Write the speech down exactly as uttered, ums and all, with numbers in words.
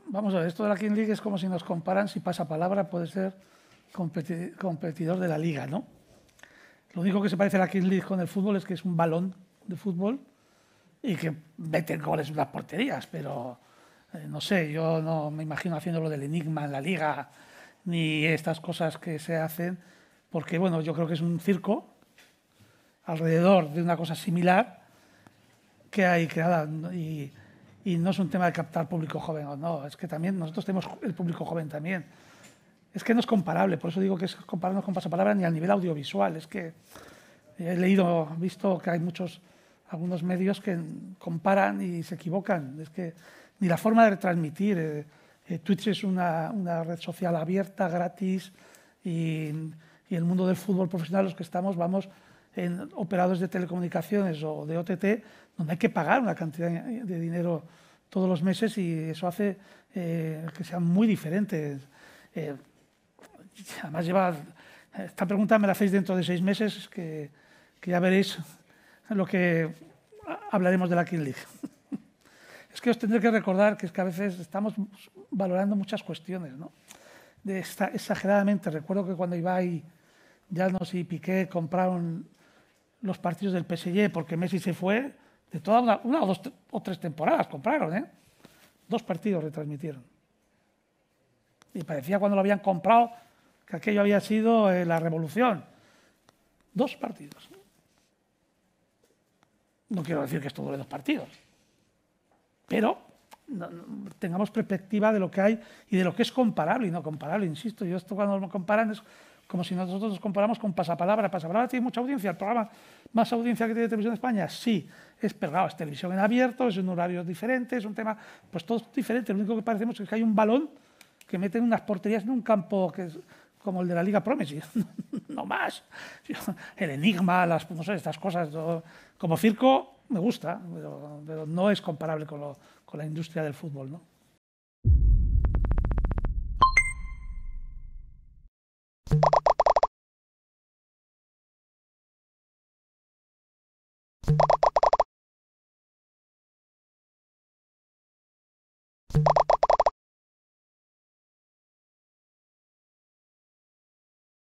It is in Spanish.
vamos a ver, esto de la King League es como si nos comparan, si pasa palabra puede ser competi competidor de la Liga, ¿no? Lo único que se parece a la King League con el fútbol es que es un balón de fútbol y que meten goles en las porterías, pero eh, no sé, yo no me imagino haciendo lo del enigma en la Liga ni estas cosas que se hacen, porque bueno, yo creo que es un circo alrededor de una cosa similar que hay creada y, y no es un tema de captar público joven o no, es que también nosotros tenemos el público joven también. Es que no es comparable, por eso digo que es compararnos con Pasapalabra ni a nivel audiovisual. Es que he leído, visto que hay muchos, algunos medios que comparan y se equivocan. Es que ni la forma de retransmitir. Eh, eh, Twitch es una, una red social abierta, gratis, y, y el mundo del fútbol profesional, los que estamos, vamos en operadores de telecomunicaciones o de O T T, donde hay que pagar una cantidad de dinero todos los meses y eso hace eh, que sean muy diferentes. Eh, además lleva, esta pregunta me la hacéis dentro de seis meses, que, que ya veréis lo que hablaremos de la King League. Es que os tendré que recordar que es que a veces estamos valorando muchas cuestiones, ¿no? De esta, exageradamente. Recuerdo que cuando Ibai, Llanos y Piqué compraron los partidos del P S G porque Messi se fue, de toda una, una o dos o tres temporadas compraron, ¿eh? Dos partidos retransmitieron. Y parecía cuando lo habían comprado que aquello había sido eh, la revolución. Dos partidos. No quiero decir que esto dure dos partidos, pero no, no, tengamos perspectiva de lo que hay y de lo que es comparable y no comparable. Insisto, yo esto cuando lo comparan es como si nosotros nos comparamos con Pasapalabra. Pasapalabra tiene mucha audiencia, el programa más audiencia que tiene Televisión de España, sí, es pegado, es televisión en abierto, es un horario diferente, es un tema, pues todo es diferente. Lo único que parecemos es que hay un balón que meten unas porterías en un campo que es como el de la Liga Promes, no más. El enigma, las, no sé, estas cosas, no, como circo me gusta, pero, pero no es comparable con, lo, con la industria del fútbol, ¿no?